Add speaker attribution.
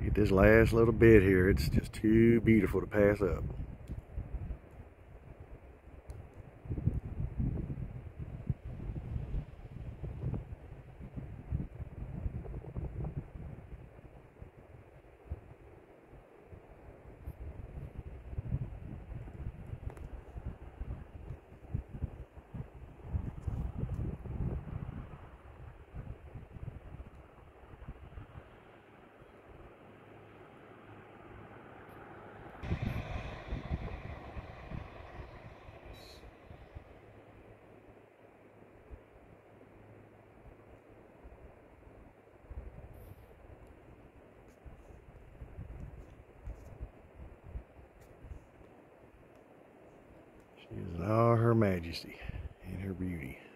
Speaker 1: Get this last little bit here. It's just too beautiful to pass up. She is in all her majesty and her beauty.